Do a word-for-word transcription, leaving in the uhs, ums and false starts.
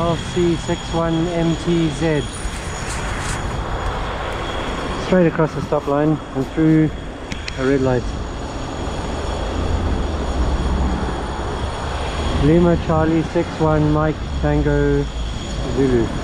L C sixty-one M T Z. Straight across the stop line and through a red light. Lima Charlie six one Mike Tango Zulu.